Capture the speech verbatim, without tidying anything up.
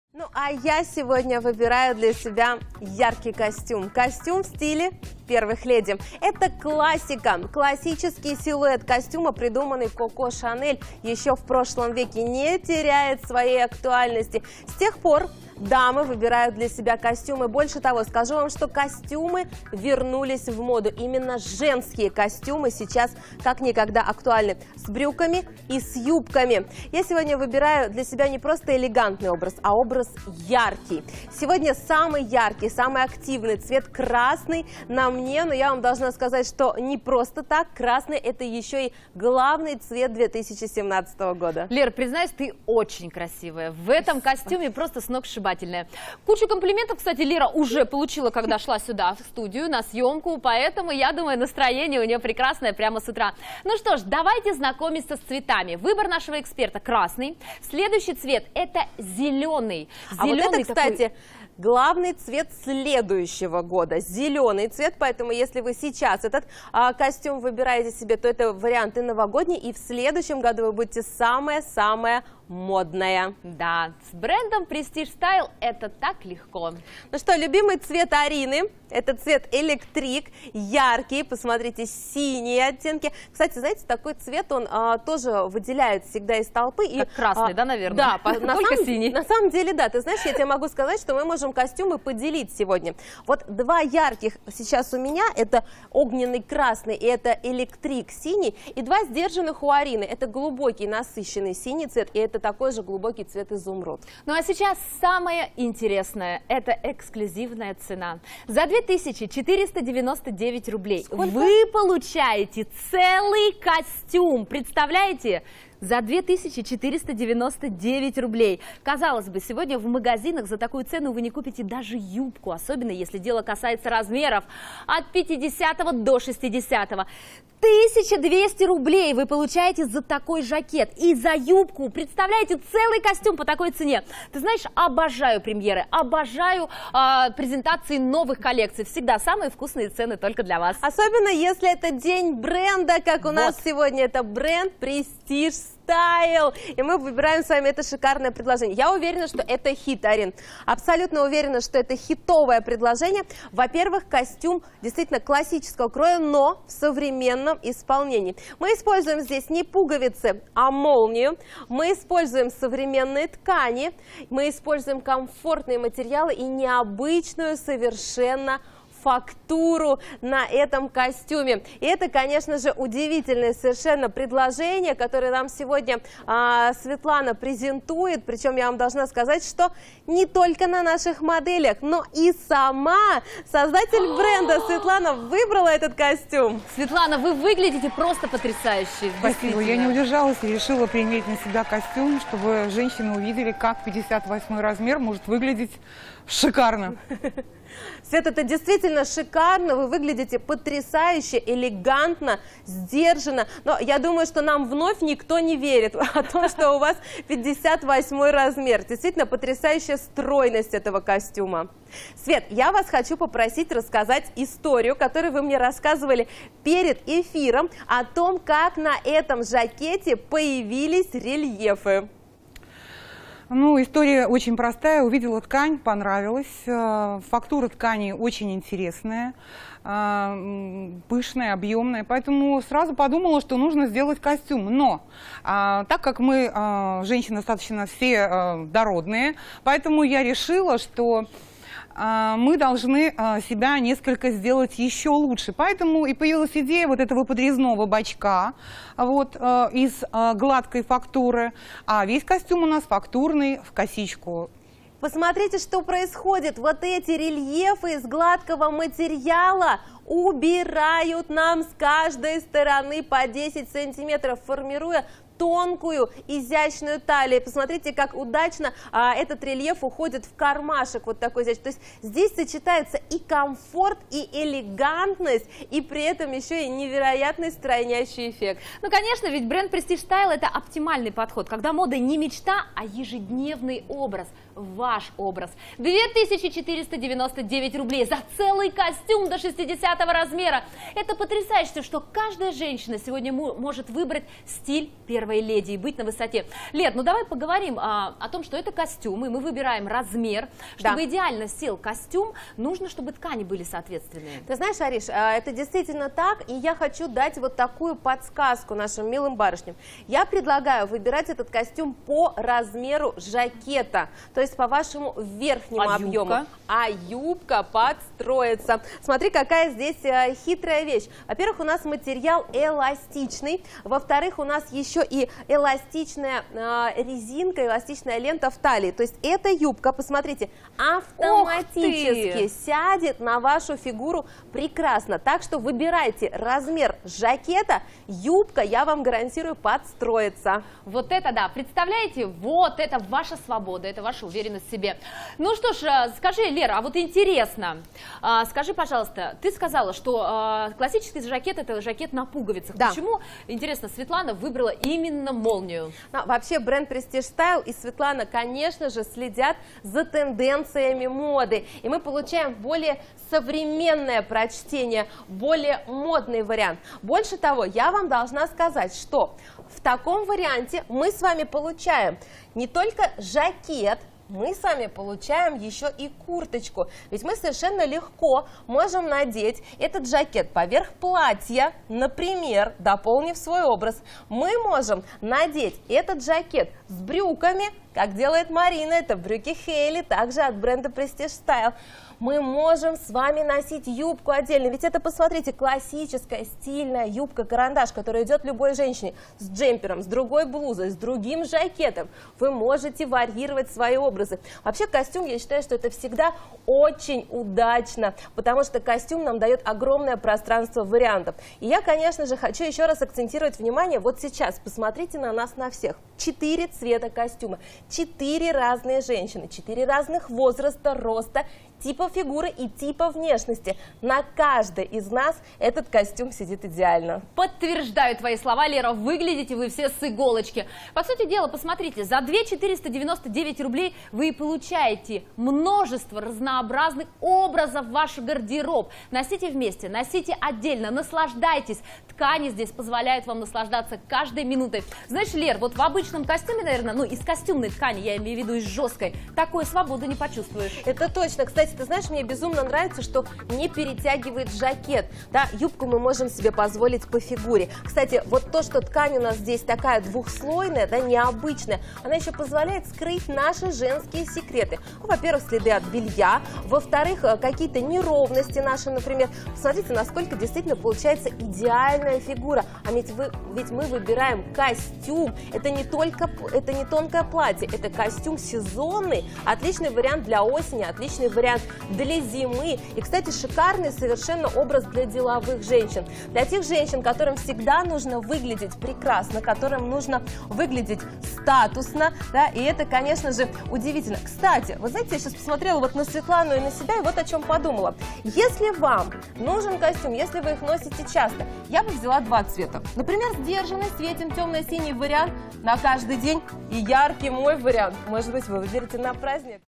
Ну, а я сегодня выбираю для себя яркий костюм. Костюм в стиле первых леди. Это классика. Классический силуэт костюма, придуманный Коко Шанель еще в прошлом веке, не теряет своей актуальности. С тех пор дамы выбирают для себя костюмы. Больше того, скажу вам, что костюмы вернулись в моду. Именно женские костюмы сейчас как никогда актуальны. С брюками и с юбками. Я сегодня выбираю для себя не просто элегантный образ, а образ яркий. Сегодня самый яркий, самый активный цвет красный на мне. Но я вам должна сказать, что не просто так. Красный — это еще и главный цвет две тысячи семнадцатого года. Лер, признаюсь, ты очень красивая. В этом костюме просто сногсшибательная. Кучу комплиментов, кстати, Лера уже получила, когда шла сюда, в студию, на съемку. Поэтому, я думаю, настроение у нее прекрасное прямо с утра. Ну что ж, давайте знакомиться с цветами. Выбор нашего эксперта — красный. Следующий цвет — это зеленый. А вот это, кстати, главный цвет следующего года. Зеленый цвет. Поэтому, если вы сейчас этот а, костюм выбираете себе, то это вариант и новогодний. И в следующем году вы будете самое-самое модная. Да, с брендом Prestige Style это так легко. Ну что, любимый цвет Арины — это цвет электрик, яркий, посмотрите, синие оттенки. Кстати, знаете, такой цвет, он а, тоже выделяет всегда из толпы. Как и, красный, а, да, наверное? Да, по, на, только самом, синий. На самом деле, да, ты знаешь, я тебе могу сказать, что мы можем костюмы поделить сегодня. Вот два ярких сейчас у меня — это огненный красный и это электрик синий, и два сдержанных у Арины — это глубокий насыщенный синий цвет, и это такой же глубокий цвет изумруд. Ну а сейчас самое интересное – это эксклюзивная цена. За две тысячи четыреста девяносто девять рублей Сколько? Вы получаете целый костюм. Представляете? За две тысячи четыреста девяносто девять рублей. Казалось бы, сегодня в магазинах за такую цену вы не купите даже юбку, особенно если дело касается размеров от пятидесятого до шестидесятого. тысяча двести рублей вы получаете за такой жакет и за юбку. Представляете, целый костюм по такой цене. Ты знаешь, обожаю премьеры, обожаю э, презентации новых коллекций. Всегда самые вкусные цены только для вас. Особенно если это день бренда, как у вот. нас сегодня. Это бренд Prestige Style. И мы выбираем с вами это шикарное предложение. Я уверена, что это хит, Арин. Абсолютно уверена, что это хитовое предложение. Во-первых, костюм действительно классического кроя, но в современном исполнении. Мы используем здесь не пуговицы, а молнию. Мы используем современные ткани. Мы используем комфортные материалы и необычную совершенно фактуру на этом костюме. И это, конечно же, удивительное совершенно предложение, которое нам сегодня а, Светлана презентует. Причем я вам должна сказать, что не только на наших моделях, но и сама создатель бренда Светлана выбрала этот костюм. Светлана, вы выглядите просто потрясающе. Спасибо. Я не удержалась и решила примерить на себя костюм, чтобы женщины увидели, как пятьдесят восьмой размер может выглядеть шикарно. Свет, это действительно шикарно, вы выглядите потрясающе, элегантно, сдержанно. Но я думаю, что нам вновь никто не верит о том, что у вас пятьдесят восьмой размер. Действительно потрясающая стройность этого костюма. Свет, я вас хочу попросить рассказать историю, которую вы мне рассказывали перед эфиром, о том, как на этом жакете появились рельефы. Ну, история очень простая. Увидела ткань, понравилась. Фактура ткани очень интересная, пышная, объемная. Поэтому сразу подумала, что нужно сделать костюм. Но так как мы, женщины, достаточно все дородные, поэтому я решила, что мы должны себя несколько сделать еще лучше. Поэтому и появилась идея вот этого подрезного бачка вот, из гладкой фактуры. А весь костюм у нас фактурный, в косичку. Посмотрите, что происходит. Вот эти рельефы из гладкого материала убирают нам с каждой стороны по десять сантиметров, формируя тонкую, изящную талию. Посмотрите, как удачно а, этот рельеф уходит в кармашек, вот такой изящный. То есть здесь сочетается и комфорт, и элегантность, и при этом еще и невероятный стройнящий эффект. Ну, конечно, ведь бренд Prestige Style — это оптимальный подход, когда мода не мечта, а ежедневный образ. Ваш образ. две тысячи четыреста девяносто девять рублей за целый костюм до шестидесятого размера. Это потрясающе, что каждая женщина сегодня может выбрать стиль первой первой леди и быть на высоте. Лер, ну давай поговорим а, о том, что это костюм, и мы выбираем размер. Чтобы Да. идеально сел костюм, нужно, чтобы ткани были соответственные. Ты знаешь, Ариш, это действительно так, и я хочу дать вот такую подсказку нашим милым барышням. Я предлагаю выбирать этот костюм по размеру жакета, то есть по вашему верхнему А объему. юбка? А юбка подстроится. Смотри, какая здесь э, хитрая вещь. Во-первых, у нас материал эластичный, во-вторых, у нас еще и эластичная э, резинка, эластичная лента в талии. То есть эта юбка, посмотрите, автоматически сядет на вашу фигуру прекрасно. Так что выбирайте размер жакета, юбка, я вам гарантирую, подстроится. Вот это да, представляете, вот это ваша свобода, это ваша уверенность в себе. Ну что ж, э, скажи, Лера, а вот интересно, а, скажи, пожалуйста, ты сказала, что а, классический жакет — это жакет на пуговицах. Да. Почему, интересно, Светлана выбрала именно молнию? Ну, вообще бренд Prestige Style и Светлана, конечно же, следят за тенденциями моды. И мы получаем более современное прочтение, более модный вариант. Больше того, я вам должна сказать, что в таком варианте мы с вами получаем не только жакет, мы с вами получаем еще и курточку. Ведь мы совершенно легко можем надеть этот жакет поверх платья, например, дополнив свой образ. Мы можем надеть этот жакет с брюками, как делает Марина, это брюки Хейли, также от бренда Prestige Style. Мы можем с вами носить юбку отдельно, ведь это, посмотрите, классическая стильная юбка-карандаш, которая идет любой женщине с джемпером, с другой блузой, с другим жакетом. Вы можете варьировать свои образы. Вообще костюм, я считаю, что это всегда очень удачно, потому что костюм нам дает огромное пространство вариантов. И я, конечно же, хочу еще раз акцентировать внимание вот сейчас. Посмотрите на нас на всех. Четыре цвета костюма, четыре разные женщины, четыре разных возраста, роста, типа фигуры и типа внешности. На каждой из нас этот костюм сидит идеально. Подтверждаю твои слова, Лера, выглядите вы все с иголочки. По сути дела, посмотрите, за две тысячи четыреста девяносто девять рублей вы получаете множество разнообразных образов в ваш гардероб. Носите вместе, носите отдельно, наслаждайтесь. Ткани здесь позволяют вам наслаждаться каждой минутой. Знаешь, Лер, вот в обычном костюме, наверное, ну из костюмной ткани, я имею в виду из жесткой, такой свободы не почувствуешь. Это точно. Кстати, ты знаешь, мне безумно нравится, что не перетягивает жакет. Да, юбку мы можем себе позволить по фигуре. Кстати, вот то, что ткань у нас здесь такая двухслойная, да, необычная, она еще позволяет скрыть наши женские секреты. Ну, во-первых, следы от белья, во-вторых, какие-то неровности наши, например. Посмотрите, насколько действительно получается идеальная фигура. А ведь, вы, ведь мы выбираем костюм. Это не только, это не тонкое платье, это костюм сезонный. Отличный вариант для осени, отличный вариант для зимы. И, кстати, шикарный совершенно образ для деловых женщин. Для тех женщин, которым всегда нужно выглядеть прекрасно, которым нужно выглядеть статусно, да, и это, конечно же, удивительно. Кстати, вы знаете, я сейчас посмотрела вот на Светлану и на себя, и вот о чем подумала. Если вам нужен костюм, если вы их носите часто, я бы взяла два цвета. Например, сдержанный, светим, темно-синий вариант на каждый день и яркий мой вариант. Может быть, вы выберете на праздник.